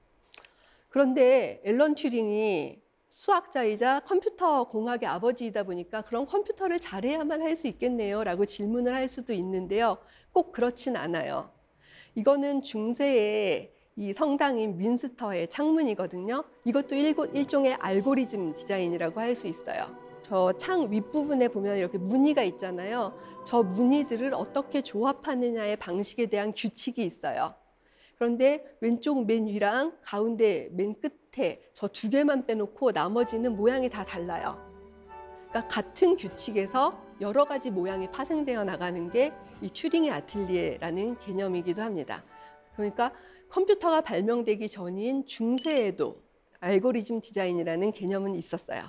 그런데 앨런 튜링이 수학자이자 컴퓨터 공학의 아버지이다 보니까 그럼 컴퓨터를 잘해야만 할 수 있겠네요 라고 질문을 할 수도 있는데요. 꼭 그렇진 않아요. 이거는 중세의 이 성당인 윈스터의 창문이거든요. 이것도 일종의 알고리즘 디자인이라고 할 수 있어요. 저 창 윗부분에 보면 이렇게 무늬가 있잖아요. 저 무늬들을 어떻게 조합하느냐의 방식에 대한 규칙이 있어요. 그런데 왼쪽 맨 위랑 가운데 맨 끝에 저 두 개만 빼놓고 나머지는 모양이 다 달라요. 그러니까 같은 규칙에서 여러 가지 모양이 파생되어 나가는 게 이 튜링의 아틀리에라는 개념이기도 합니다. 그러니까 컴퓨터가 발명되기 전인 중세에도 알고리즘 디자인이라는 개념은 있었어요.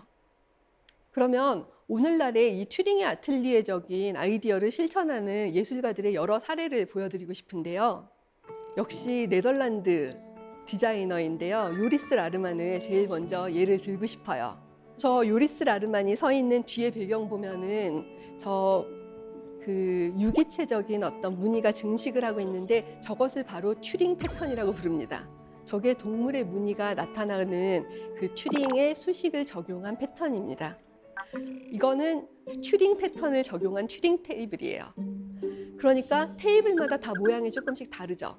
그러면 오늘날의 이 튜링의 아틀리에적인 아이디어를 실천하는 예술가들의 여러 사례를 보여드리고 싶은데요. 역시 네덜란드 디자이너인데요. 요리스 라르만을 제일 먼저 예를 들고 싶어요. 저 요리스 라르만이 서 있는 뒤에 배경 보면은 저 그 유기체적인 어떤 무늬가 증식을 하고 있는데 저것을 바로 튜링 패턴이라고 부릅니다. 저게 동물의 무늬가 나타나는 그 튜링의 수식을 적용한 패턴입니다. 이거는 튜링 패턴을 적용한 튜링 테이블이에요. 그러니까 테이블마다 다 모양이 조금씩 다르죠.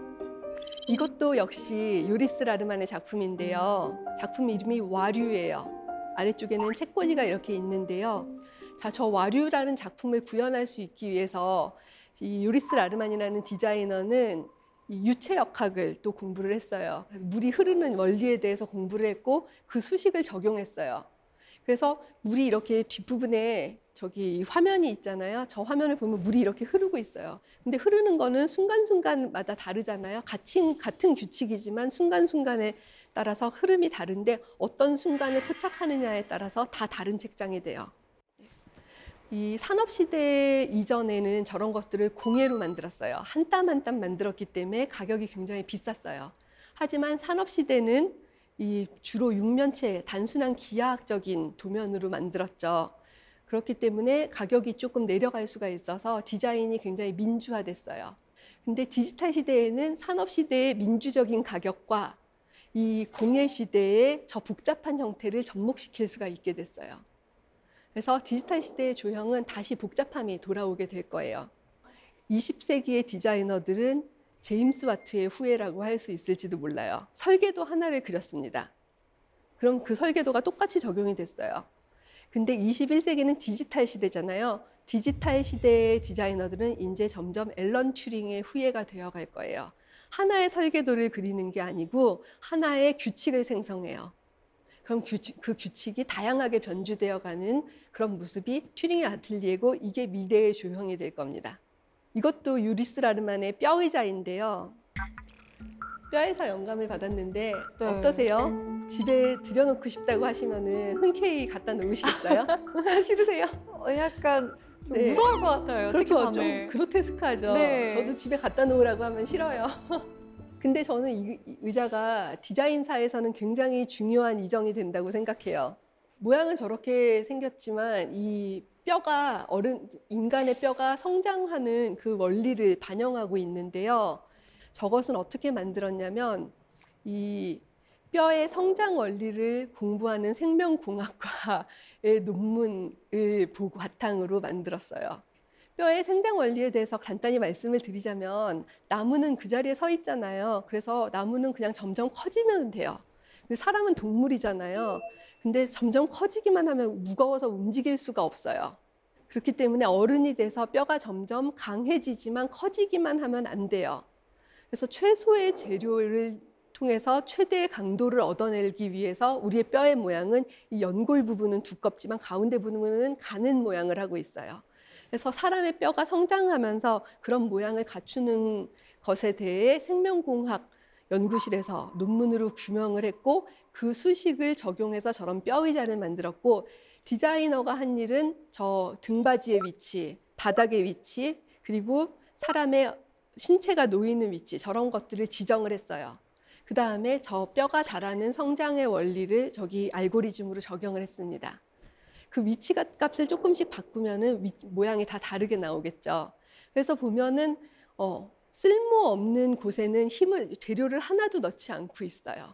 이것도 역시 요리스 라르만의 작품인데요. 작품 이름이 와류예요. 아래쪽에는 책꽂이가 이렇게 있는데요. 자, 저 와류라는 작품을 구현할 수 있기 위해서 이 요리스 라르만이라는 디자이너는 이 유체역학을 또 공부를 했어요. 물이 흐르는 원리에 대해서 공부를 했고 그 수식을 적용했어요. 그래서 물이 이렇게 뒷부분에 저기 화면이 있잖아요. 저 화면을 보면 물이 이렇게 흐르고 있어요. 근데 흐르는 거는 순간순간마다 다르잖아요. 같은, 같은 규칙이지만 순간순간에 따라서 흐름이 다른데 어떤 순간을 포착하느냐에 따라서 다 다른 책장이 돼요. 이 산업시대 이전에는 저런 것들을 공예로 만들었어요. 한 땀 한 땀 만들었기 때문에 가격이 굉장히 비쌌어요. 하지만 산업시대는 이 주로 육면체, 단순한 기하학적인 도면으로 만들었죠. 그렇기 때문에 가격이 조금 내려갈 수가 있어서 디자인이 굉장히 민주화됐어요. 근데 디지털 시대에는 산업 시대의 민주적인 가격과 이 공예 시대의 저 복잡한 형태를 접목시킬 수가 있게 됐어요. 그래서 디지털 시대의 조형은 다시 복잡함이 돌아오게 될 거예요. 이십 세기의 디자이너들은 제임스 와트의 후예라고 할 수 있을지도 몰라요. 설계도 하나를 그렸습니다. 그럼 그 설계도가 똑같이 적용이 됐어요. 근데 이십일 세기는 디지털 시대잖아요. 디지털 시대의 디자이너들은 이제 점점 앨런 튜링의 후예가 되어갈 거예요. 하나의 설계도를 그리는 게 아니고 하나의 규칙을 생성해요. 그럼 규칙, 그 규칙이 다양하게 변주되어가는 그런 모습이 튜링의 아틀리에고 이게 미래의 조형이 될 겁니다. 이것도 요리스 라르만의 뼈의자인데요. 뼈의자 영감을 받았는데 네. 어떠세요? 집에 들여놓고 싶다고 하시면은 흔쾌히 갖다 놓으시겠어요? 싫으세요? 어, 약간 좀 네. 무서울 것 같아요. 그렇죠. 좀 그로테스크하죠. 네. 저도 집에 갖다 놓으라고 하면 싫어요. 근데 저는 이 의자가 디자인사에서는 굉장히 중요한 이정이 된다고 생각해요. 모양은 저렇게 생겼지만 이 뼈가 어른 인간의 뼈가 성장하는 그 원리를 반영하고 있는데요. 저것은 어떻게 만들었냐면 이 뼈의 성장 원리를 공부하는 생명공학과의 논문을 보고 바탕으로 만들었어요. 뼈의 생장 원리에 대해서 간단히 말씀을 드리자면 나무는 그 자리에 서 있잖아요. 그래서 나무는 그냥 점점 커지면 돼요. 근데 사람은 동물이잖아요. 근데 점점 커지기만 하면 무거워서 움직일 수가 없어요. 그렇기 때문에 어른이 돼서 뼈가 점점 강해지지만 커지기만 하면 안 돼요. 그래서 최소의 재료를 통해서 최대의 강도를 얻어내기 위해서 우리의 뼈의 모양은 이 연골 부분은 두껍지만 가운데 부분은 가는 모양을 하고 있어요. 그래서 사람의 뼈가 성장하면서 그런 모양을 갖추는 것에 대해 생명공학 연구실에서 논문으로 규명을 했고 그 수식을 적용해서 저런 뼈 의자를 만들었고 디자이너가 한 일은 저 등받이의 위치, 바닥의 위치, 그리고 사람의 신체가 놓이는 위치 저런 것들을 지정을 했어요. 그 다음에 저 뼈가 자라는 성장의 원리를 저기 알고리즘으로 적용을 했습니다. 그 위치 값을 조금씩 바꾸면은 위, 모양이 다 다르게 나오겠죠. 그래서 보면은 어, 쓸모없는 곳에는 힘을 재료를 하나도 넣지 않고 있어요.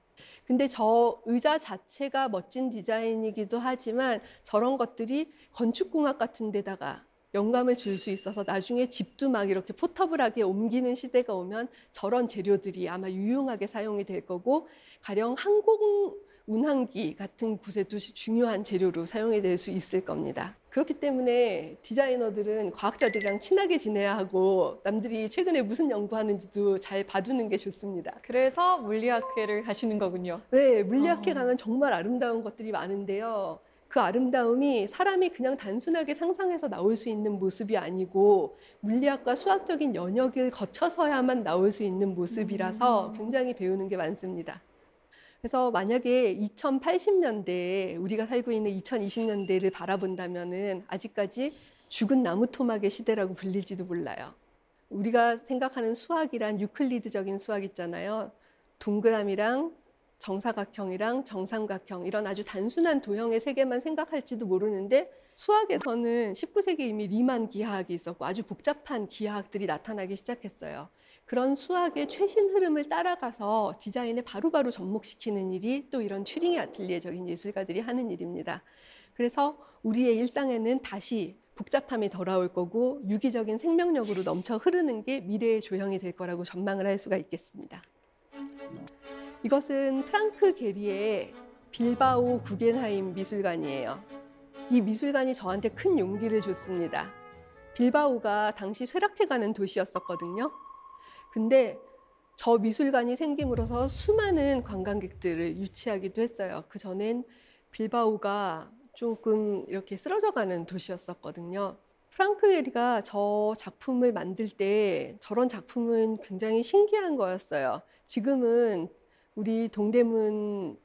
근데 저 의자 자체가 멋진 디자인이기도 하지만 저런 것들이 건축공학 같은 데다가 영감을 줄 수 있어서 나중에 집도 막 이렇게 포터블하게 옮기는 시대가 오면 저런 재료들이 아마 유용하게 사용이 될 거고 가령 항공 운항기 같은 곳에도 중요한 재료로 사용이 될 수 있을 겁니다. 그렇기 때문에 디자이너들은 과학자들이랑 친하게 지내야 하고 남들이 최근에 무슨 연구하는지도 잘 봐두는 게 좋습니다. 그래서 물리학회를 하시는 거군요. 네, 물리학회 어. 가면 정말 아름다운 것들이 많은데요. 그 아름다움이 사람이 그냥 단순하게 상상해서 나올 수 있는 모습이 아니고 물리학과 수학적인 연역을 거쳐서야만 나올 수 있는 모습이라서 굉장히 배우는 게 많습니다. 그래서 만약에 이천팔십 년대에 우리가 살고 있는 이천이십 년대를 바라본다면은 아직까지 죽은 나무 토막의 시대라고 불릴지도 몰라요. 우리가 생각하는 수학이란 유클리드적인 수학 있잖아요. 동그라미랑 정사각형이랑 정삼각형 이런 아주 단순한 도형의 세계만 생각할지도 모르는데 수학에서는 십구 세기에 이미 리만 기하학이 있었고 아주 복잡한 기하학들이 나타나기 시작했어요. 그런 수학의 최신 흐름을 따라가서 디자인에 바로바로 접목시키는 일이 또 이런 튜링의 아틀리에적인 예술가들이 하는 일입니다. 그래서 우리의 일상에는 다시 복잡함이 돌아올 거고 유기적인 생명력으로 넘쳐 흐르는 게 미래의 조형이 될 거라고 전망을 할 수가 있겠습니다. 이것은 프랑크 게리의 빌바오 구겐하임 미술관이에요. 이 미술관이 저한테 큰 용기를 줬습니다. 빌바오가 당시 쇠락해가는 도시였었거든요. 근데 저 미술관이 생김으로써 수많은 관광객들을 유치하기도 했어요. 그 전엔 빌바오가 조금 이렇게 쓰러져가는 도시였었거든요. 프랑크 게리가 저 작품을 만들 때 저런 작품은 굉장히 신기한 거였어요. 지금은 우리 동대문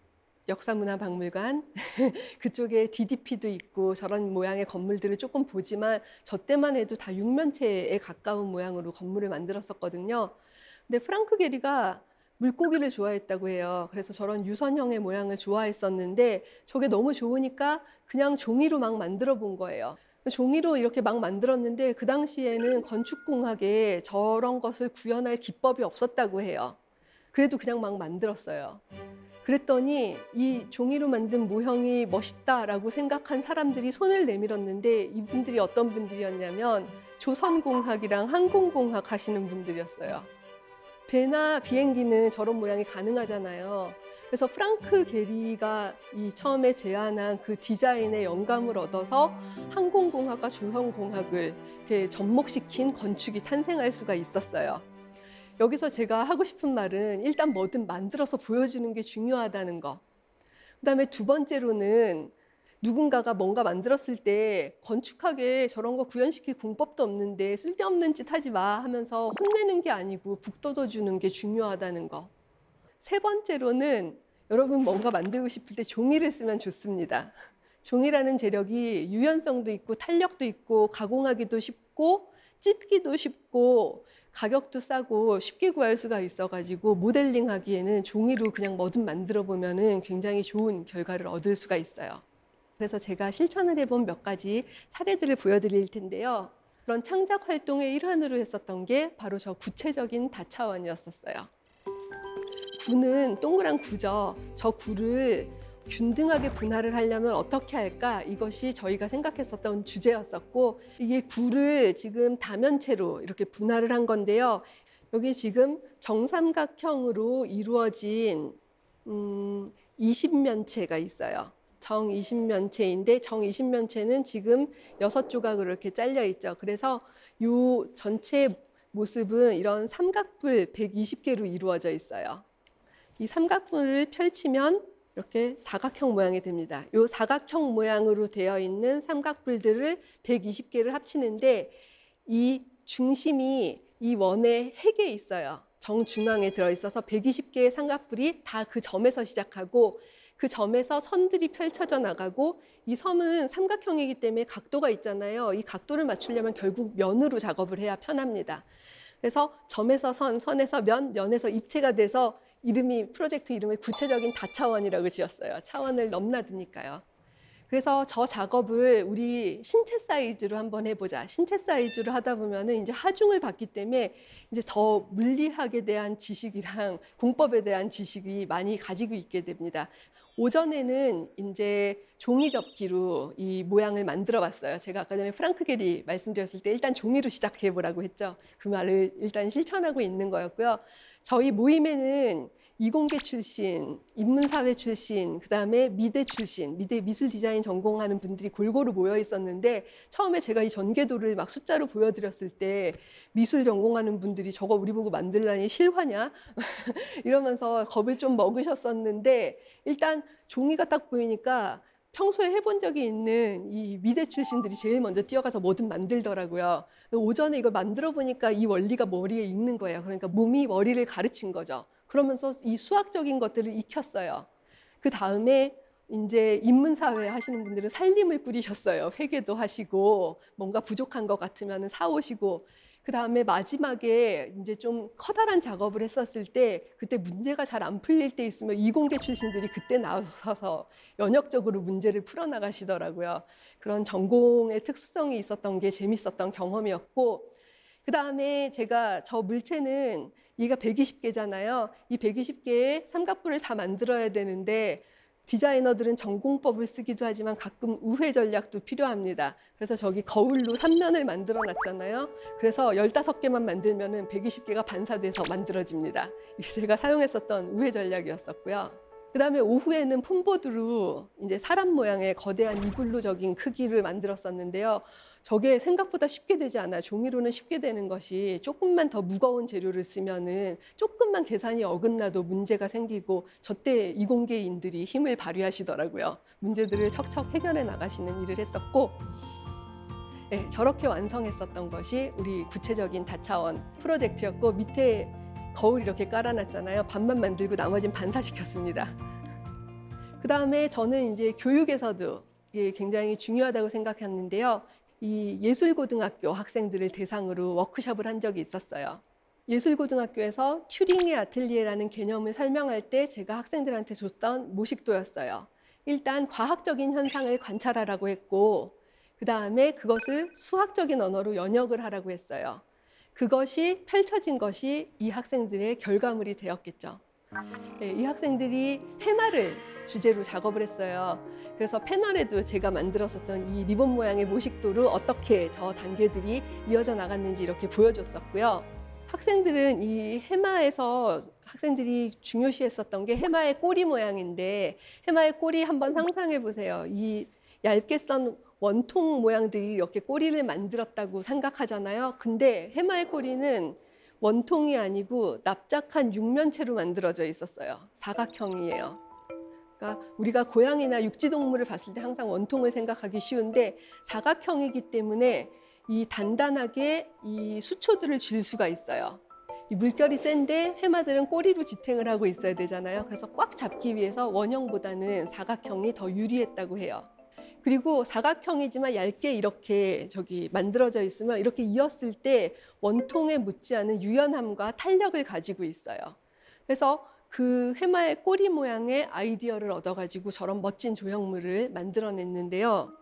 역사문화박물관 그쪽에 디디피도 있고 저런 모양의 건물들을 조금 보지만 저 때만 해도 다 육면체에 가까운 모양으로 건물을 만들었었거든요. 근데 프랑크 게리가 물고기를 좋아했다고 해요. 그래서 저런 유선형의 모양을 좋아했었는데 저게 너무 좋으니까 그냥 종이로 막 만들어 본 거예요. 종이로 이렇게 막 만들었는데 그 당시에는 건축공학에 저런 것을 구현할 기법이 없었다고 해요. 그래도 그냥 막 만들었어요. 그랬더니 이 종이로 만든 모형이 멋있다라고 생각한 사람들이 손을 내밀었는데 이분들이 어떤 분들이었냐면 조선공학이랑 항공공학 하시는 분들이었어요. 배나 비행기는 저런 모양이 가능하잖아요. 그래서 프랑크 게리가 이 처음에 제안한 그 디자인의 영감을 얻어서 항공공학과 조선공학을 이렇게 접목시킨 건축이 탄생할 수가 있었어요. 여기서 제가 하고 싶은 말은 일단 뭐든 만들어서 보여주는 게 중요하다는 거. 그다음에 두 번째로는 누군가가 뭔가 만들었을 때 건축학에 저런 거 구현시킬 공법도 없는데 쓸데없는 짓 하지 마 하면서 혼내는 게 아니고 북돋워주는 게 중요하다는 거. 세 번째로는 여러분 뭔가 만들고 싶을 때 종이를 쓰면 좋습니다. 종이라는 재력이 유연성도 있고 탄력도 있고 가공하기도 쉽고 찢기도 쉽고 가격도 싸고 쉽게 구할 수가 있어가지고 모델링 하기에는 종이로 그냥 뭐든 만들어 보면은 굉장히 좋은 결과를 얻을 수가 있어요. 그래서 제가 실천을 해본 몇 가지 사례들을 보여드릴 텐데요. 그런 창작 활동의 일환으로 했었던 게 바로 저 구체적인 다차원이었었어요. 구는 동그란 구죠. 저 구를 균등하게 분할을 하려면 어떻게 할까? 이것이 저희가 생각했었던 주제였었고, 이게 구를 지금 다면체로 이렇게 분할을 한 건데요. 여기 지금 정삼각형으로 이루어진 음, 이십 면체가 있어요. 정 이십 면체인데 정 이십 면체는 지금 여섯 조각으로 이렇게 잘려 있죠. 그래서 이 전체 모습은 이런 삼각뿔 백이십 개로 이루어져 있어요. 이 삼각뿔을 펼치면 이렇게 사각형 모양이 됩니다. 이 사각형 모양으로 되어 있는 삼각뿔들을 백이십 개를 합치는데 이 중심이 이 원의 핵에 있어요. 정중앙에 들어있어서 백이십 개의 삼각뿔이 다 그 점에서 시작하고 그 점에서 선들이 펼쳐져 나가고, 이 섬은 삼각형이기 때문에 각도가 있잖아요. 이 각도를 맞추려면 결국 면으로 작업을 해야 편합니다. 그래서 점에서 선, 선에서 면, 면에서 입체가 돼서 이름이, 프로젝트 이름을 구체적인 다차원이라고 지었어요. 차원을 넘나드니까요. 그래서 저 작업을 우리 신체 사이즈로 한번 해보자. 신체 사이즈로 하다 보면은 이제 하중을 받기 때문에 이제 더 물리학에 대한 지식이랑 공법에 대한 지식이 많이 가지고 있게 됩니다. 오전에는 이제 종이 접기로 이 모양을 만들어 봤어요. 제가 아까 전에 프랑크 게리 말씀드렸을 때 일단 종이로 시작해 보라고 했죠. 그 말을 일단 실천하고 있는 거였고요. 저희 모임에는 이공계 출신, 인문사회 출신, 그 다음에 미대 출신, 미대 미술 디자인 전공하는 분들이 골고루 모여 있었는데, 처음에 제가 이 전개도를 막 숫자로 보여드렸을 때 미술 전공하는 분들이 저거 우리 보고 만들라니 실화냐? 이러면서 겁을 좀 먹으셨었는데, 일단 종이가 딱 보이니까 평소에 해본 적이 있는 이 미대 출신들이 제일 먼저 뛰어가서 뭐든 만들더라고요. 오전에 이걸 만들어 보니까 이 원리가 머리에 익는 거예요. 그러니까 몸이 머리를 가르친 거죠. 그러면서 이 수학적인 것들을 익혔어요. 그 다음에 이제 인문사회 하시는 분들은 살림을 꾸리셨어요. 회계도 하시고 뭔가 부족한 것 같으면 사오시고, 그 다음에 마지막에 이제 좀 커다란 작업을 했었을 때, 그때 문제가 잘 안 풀릴 때 있으면 이공계 출신들이 그때 나서서 연역적으로 문제를 풀어나가시더라고요. 그런 전공의 특수성이 있었던 게 재밌었던 경험이었고, 그 다음에 제가 저 물체는 얘가 백이십 개잖아요. 이 백이십 개의 삼각뿔을 다 만들어야 되는데 디자이너들은 전공법을 쓰기도 하지만 가끔 우회 전략도 필요합니다. 그래서 저기 거울로 삼면을 만들어 놨잖아요. 그래서 열다섯 개만 만들면은 백이십 개가 반사돼서 만들어집니다. 이게 제가 사용했었던 우회 전략이었었고요. 그 다음에 오후에는 폼보드로 이제 사람 모양의 거대한 이글루적인 크기를 만들었었는데요. 저게 생각보다 쉽게 되지 않아요. 종이로는 쉽게 되는 것이 조금만 더 무거운 재료를 쓰면은 조금만 계산이 어긋나도 문제가 생기고, 저때 이공계인들이 힘을 발휘하시더라고요. 문제들을 척척 해결해 나가시는 일을 했었고, 네, 저렇게 완성했었던 것이 우리 구체적인 다차원 프로젝트였고, 밑에 거울 이렇게 깔아놨잖아요. 반만 만들고 나머지는 반사시켰습니다. 그 다음에 저는 이제 교육에서도 이게 굉장히 중요하다고 생각했는데요. 이 예술고등학교 학생들을 대상으로 워크숍을 한 적이 있었어요. 예술고등학교에서 튜링의 아틀리에라는 개념을 설명할 때 제가 학생들한테 줬던 모식도였어요. 일단 과학적인 현상을 관찰하라고 했고, 그 다음에 그것을 수학적인 언어로 연역을 하라고 했어요. 그것이 펼쳐진 것이 이 학생들의 결과물이 되었겠죠. 네, 이 학생들이 해마를 주제로 작업을 했어요. 그래서 패널에도 제가 만들었었던 이 리본 모양의 모식도로 어떻게 저 단계들이 이어져 나갔는지 이렇게 보여줬었고요. 학생들은 이 해마에서 학생들이 중요시했었던 게 해마의 꼬리 모양인데, 해마의 꼬리 한번 상상해 보세요. 이 얇게 썬 원통 모양들이 이렇게 꼬리를 만들었다고 생각하잖아요. 근데 해마의 꼬리는 원통이 아니고 납작한 육면체로 만들어져 있었어요. 사각형이에요. 그러니까 우리가 고양이나 육지동물을 봤을 때 항상 원통을 생각하기 쉬운데, 사각형이기 때문에 이 단단하게 이 수초들을 줄 수가 있어요. 이 물결이 센데 해마들은 꼬리로 지탱을 하고 있어야 되잖아요. 그래서 꽉 잡기 위해서 원형보다는 사각형이 더 유리했다고 해요. 그리고 사각형이지만 얇게 이렇게 저기 만들어져 있으면 이렇게 이었을 때 원통에 묻지 않은 유연함과 탄력을 가지고 있어요. 그래서 그 해마의 꼬리 모양의 아이디어를 얻어가지고 저런 멋진 조형물을 만들어냈는데요.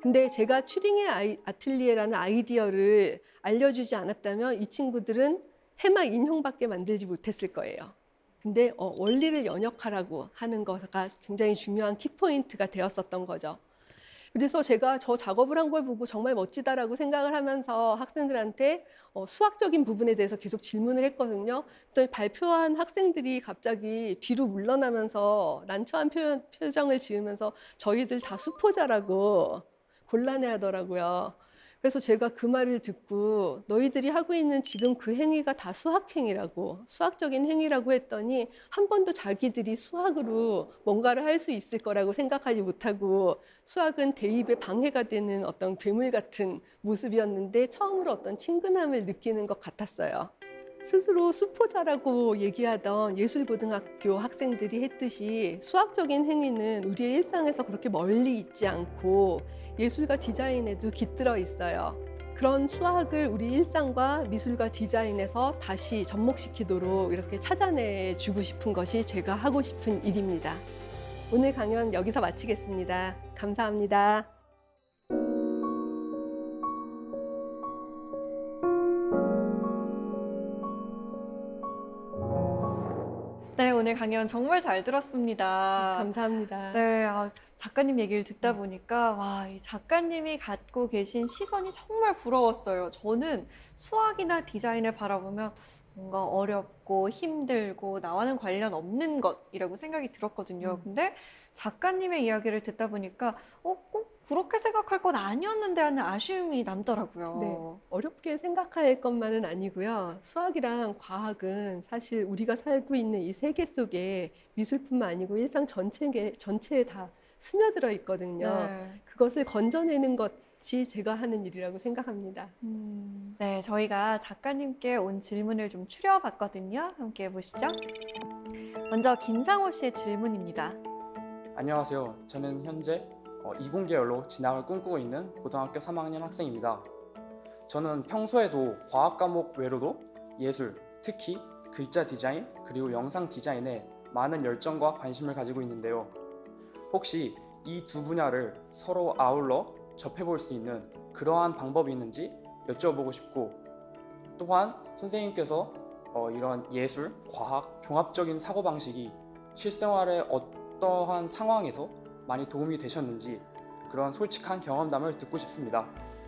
근데 제가 튜링의 아이, 아틀리에라는 아이디어를 알려주지 않았다면 이 친구들은 해마 인형밖에 만들지 못했을 거예요. 근데 어, 원리를 연역하라고 하는 거가 굉장히 중요한 키포인트가 되었었던 거죠. 그래서 제가 저 작업을 한 걸 보고 정말 멋지다라고 생각을 하면서 학생들한테 어, 수학적인 부분에 대해서 계속 질문을 했거든요. 그랬더니 발표한 학생들이 갑자기 뒤로 물러나면서 난처한 표현, 표정을 지으면서 저희들 다 수포자라고 곤란해하더라고요. 그래서 제가 그 말을 듣고 너희들이 하고 있는 지금 그 행위가 다 수학행위라고, 수학적인 행위라고 했더니 한 번도 자기들이 수학으로 뭔가를 할 수 있을 거라고 생각하지 못하고 수학은 대입에 방해가 되는 어떤 괴물 같은 모습이었는데 처음으로 어떤 친근함을 느끼는 것 같았어요. 스스로 수포자라고 얘기하던 예술고등학교 학생들이 했듯이 수학적인 행위는 우리의 일상에서 그렇게 멀리 있지 않고 예술과 디자인에도 깃들어 있어요. 그런 수학을 우리 일상과 미술과 디자인에서 다시 접목시키도록 이렇게 찾아내 주고 싶은 것이 제가 하고 싶은 일입니다. 오늘 강연 여기서 마치겠습니다. 감사합니다. 네, 오늘 강연 정말 잘 들었습니다. 감사합니다. 네, 아, 작가님 얘기를 듣다 보니까 와, 이 작가님이 갖고 계신 시선이 정말 부러웠어요. 저는 수학이나 디자인을 바라보면 뭔가 어렵고 힘들고 나와는 관련 없는 것이라고 생각이 들었거든요. 음. 근데 작가님의 이야기를 듣다 보니까 어, 꼭 그렇게 생각할 건 아니었는데 하는 아쉬움이 남더라고요. 네, 어렵게 생각할 것만은 아니고요. 수학이랑 과학은 사실 우리가 살고 있는 이 세계 속에 미술뿐만 아니고 일상 전체에, 전체에 다 스며들어 있거든요. 네. 그것을 건져내는 것이 제가 하는 일이라고 생각합니다. 음, 네, 저희가 작가님께 온 질문을 좀 추려봤거든요. 함께 보시죠. 먼저 김상호 씨의 질문입니다. 안녕하세요. 저는 현재 이공계열로 진학을 꿈꾸고 있는 고등학교 삼 학년 학생입니다. 저는 평소에도 과학 과목 외로도 예술, 특히 글자 디자인 그리고 영상 디자인에 많은 열정과 관심을 가지고 있는데요. 혹시 이 두 분야를 서로 아울러 접해볼 수 있는 그러한 방법이 있는지 여쭤보고 싶고, 또한 선생님께서 어, 이런 예술, 과학, 종합적인 사고방식이 실생활에 어떠한 상황에서 많이 도움이 되셨는지 그런 솔직한 경험담을 듣고 싶습니다.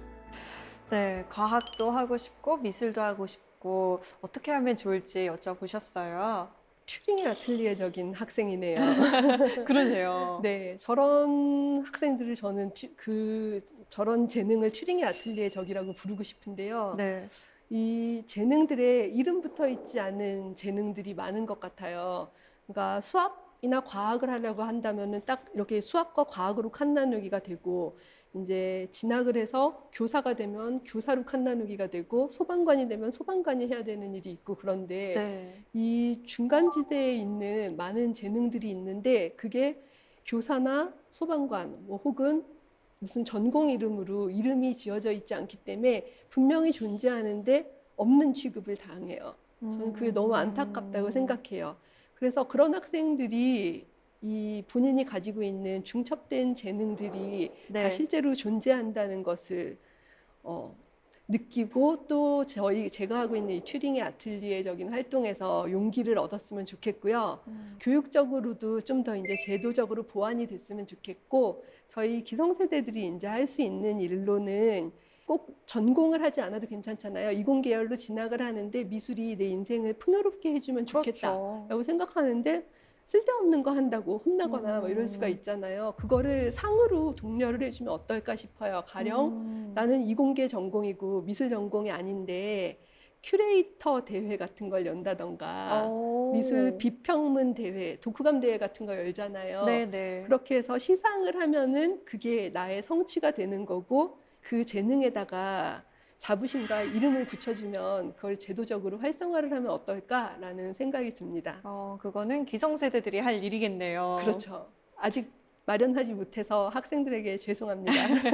네, 과학도 하고 싶고 미술도 하고 싶고 어떻게 하면 좋을지 여쭤보셨어요. 튜링의 아틀리에적인 학생이네요. 그러네요. 네, 저런 학생들을 저는 튜, 그 저런 재능을 튜링의 아틀리에적이라고 부르고 싶은데요. 네. 이 재능들에 이름 붙어 있지 않은 재능들이 많은 것 같아요. 그러니까 수학이나 과학을 하려고 한다면은 딱 이렇게 수학과 과학으로 칸 나누기가 되고, 이제 진학을 해서 교사가 되면 교사로 칸 나누기가 되고, 소방관이 되면 소방관이 해야 되는 일이 있고, 그런데 네. 이 중간지대에 있는 많은 재능들이 있는데 그게 교사나 소방관 뭐 혹은 무슨 전공 이름으로 이름이 지어져 있지 않기 때문에 분명히 존재하는데 없는 취급을 당해요. 저는 그게 너무 안타깝다고 생각해요. 그래서 그런 학생들이 이 본인이 가지고 있는 중첩된 재능들이 네. 다 실제로 존재한다는 것을 어, 느끼고, 또 저희 제가 하고 있는 이 튜링의 아틀리에적인 활동에서 용기를 얻었으면 좋겠고요. 음. 교육적으로도 좀 더 이제 제도적으로 보완이 됐으면 좋겠고, 저희 기성세대들이 이제 할 수 있는 일로는 꼭 전공을 하지 않아도 괜찮잖아요. 이공계열로 진학을 하는데 미술이 내 인생을 풍요롭게 해주면 좋겠다라고 그렇죠. 생각하는데 쓸데없는 거 한다고 혼나거나 음. 뭐 이럴 수가 있잖아요. 그거를 상으로 독려를 해주면 어떨까 싶어요. 가령 음. 나는 이공계 전공이고 미술 전공이 아닌데 큐레이터 대회 같은 걸 연다던가 오. 미술 비평문 대회, 독후감 대회 같은 거 열잖아요. 네네. 그렇게 해서 시상을 하면은 그게 나의 성취가 되는 거고, 그 재능에다가 자부심과 이름을 붙여주면 그걸 제도적으로 활성화를 하면 어떨까라는 생각이 듭니다. 어, 그거는 기성세대들이 할 일이겠네요. 그렇죠. 아직 마련하지 못해서 학생들에게 죄송합니다.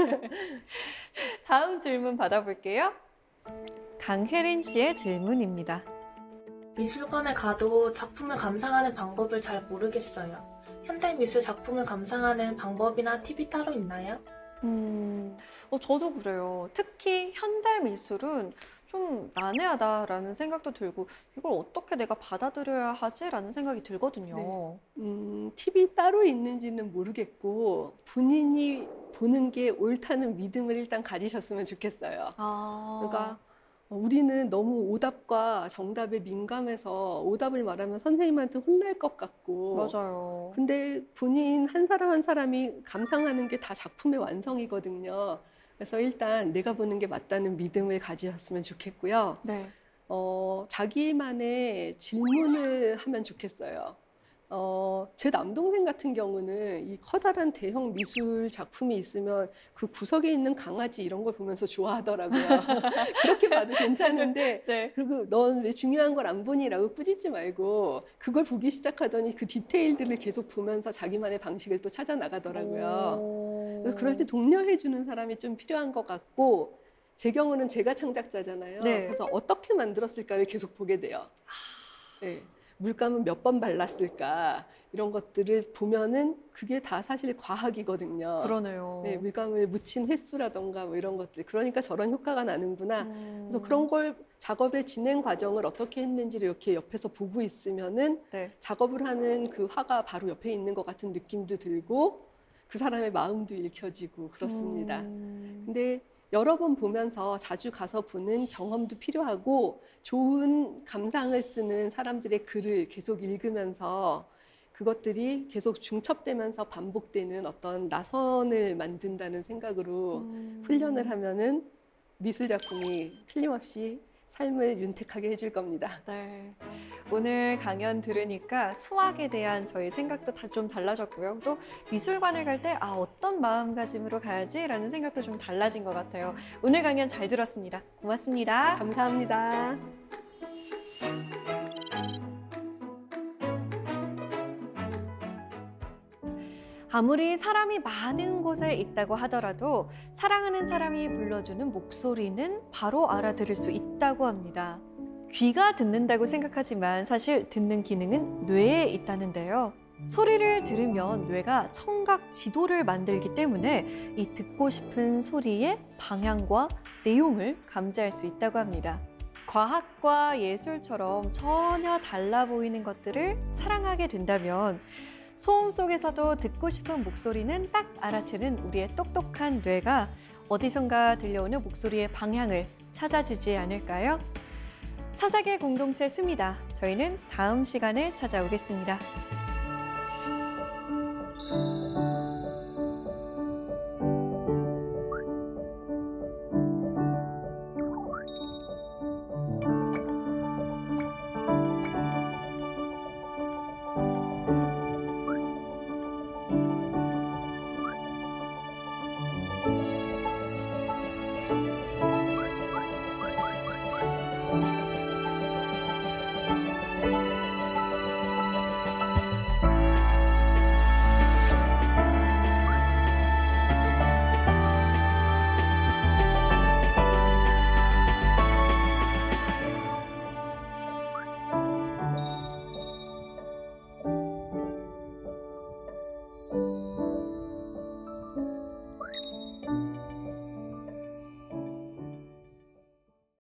다음 질문 받아볼게요. 강혜린 씨의 질문입니다. 미술관에 가도 작품을 감상하는 방법을 잘 모르겠어요. 현대 미술 작품을 감상하는 방법이나 팁이 따로 있나요? 음, 어, 저도 그래요. 특히 현대 미술은 좀 난해하다라는 생각도 들고 이걸 어떻게 내가 받아들여야 하지라는 생각이 들거든요. 네. 음, 팁이 따로 있는지는 모르겠고 본인이 보는 게 옳다는 믿음을 일단 가지셨으면 좋겠어요. 아, 그러니까 우리는 너무 오답과 정답에 민감해서 오답을 말하면 선생님한테 혼날 것 같고 맞아요. 근데 본인 한 사람 한 사람이 감상하는 게 다 작품의 완성이거든요. 그래서 일단 내가 보는 게 맞다는 믿음을 가지셨으면 좋겠고요. 네. 어, 자기만의 질문을 하면 좋겠어요. 어, 제 남동생 같은 경우는 이 커다란 대형 미술 작품이 있으면 그 구석에 있는 강아지 이런 걸 보면서 좋아하더라고요. 그렇게 봐도 괜찮은데, 네. 그리고 넌 왜 중요한 걸 안 보니? 라고 꾸짖지 말고 그걸 보기 시작하더니 그 디테일들을 계속 보면서 자기만의 방식을 또 찾아 나가더라고요. 오. 그래서 그럴 때 독려해주는 사람이 좀 필요한 것 같고, 제 경우는 제가 창작자잖아요. 네. 그래서 어떻게 만들었을까를 계속 보게 돼요. 네. 물감은 몇 번 발랐을까 이런 것들을 보면은 그게 다 사실 과학이거든요. 그러네요. 네, 물감을 묻힌 횟수라던가 뭐 이런 것들. 그러니까 저런 효과가 나는구나. 음. 그래서 그런 걸 작업의 진행 과정을 어떻게 했는지를 이렇게 옆에서 보고 있으면은 네. 작업을 하는 그 화가 바로 옆에 있는 것 같은 느낌도 들고 그 사람의 마음도 읽혀지고 그렇습니다. 음. 근데 여러 번 보면서 자주 가서 보는 경험도 필요하고 좋은 감상을 쓰는 사람들의 글을 계속 읽으면서 그것들이 계속 중첩되면서 반복되는 어떤 나선을 만든다는 생각으로 음. 훈련을 하면은 미술 작품이 틀림없이 삶을 윤택하게 해줄 겁니다. 네. 오늘 강연 들으니까 수학에 대한 저희 생각도 다 좀 달라졌고요. 또 미술관을 갈 때 아, 어떤 마음가짐으로 가야지라는 생각도 좀 달라진 것 같아요. 오늘 강연 잘 들었습니다. 고맙습니다. 감사합니다. 아무리 사람이 많은 곳에 있다고 하더라도 사랑하는 사람이 불러주는 목소리는 바로 알아들을 수 있다고 합니다. 귀가 듣는다고 생각하지만 사실 듣는 기능은 뇌에 있다는데요. 소리를 들으면 뇌가 청각 지도를 만들기 때문에 이 듣고 싶은 소리의 방향과 내용을 감지할 수 있다고 합니다. 과학과 예술처럼 전혀 달라 보이는 것들을 사랑하게 된다면 소음 속에서도 듣고 싶은 목소리는 딱 알아채는 우리의 똑똑한 뇌가 어디선가 들려오는 목소리의 방향을 찾아주지 않을까요? 사사계 공동체 습니다. 저희는 다음 시간에 찾아오겠습니다.